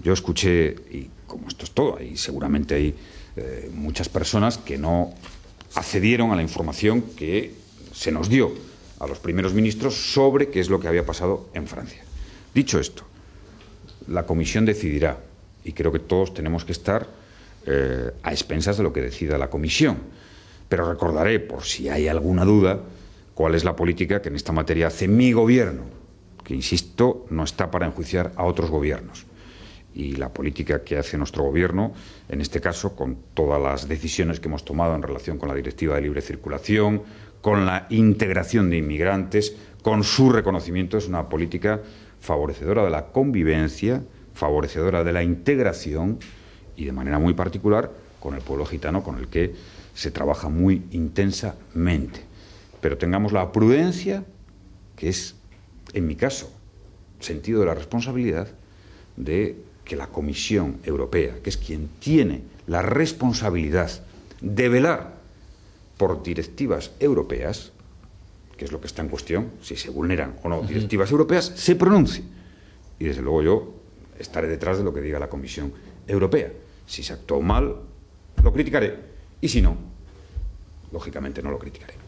Yo escuché, y como esto es todo, y seguramente hay muchas personas que no accedieron a la información que se nos dio a los primeros ministros sobre qué es lo que había pasado en Francia. Dicho esto, la Comisión decidirá, y creo que todos tenemos que estar a expensas de lo que decida la Comisión. Pero recordaré, por si hay alguna duda, cuál es la política que en esta materia hace mi gobierno, que, insisto, no está para enjuiciar a otros gobiernos. Y la política que hace nuestro gobierno, en este caso, con todas las decisiones que hemos tomado en relación con la Directiva de Libre Circulación, con la integración de inmigrantes, con su reconocimiento, es una política favorecedora de la convivencia, favorecedora de la integración y, de manera muy particular, con el pueblo gitano, con el que se trabaja muy intensamente. Pero tengamos la prudencia, que es, en mi caso, sentido de la responsabilidad, de que la Comisión Europea, que es quien tiene la responsabilidad de velar por directivas europeas, que es lo que está en cuestión, si se vulneran o no directivas europeas, se pronuncie. Y desde luego yo estaré detrás de lo que diga la Comisión Europea. Si se actuó mal, lo criticaré. Y si no, lógicamente no lo criticaré.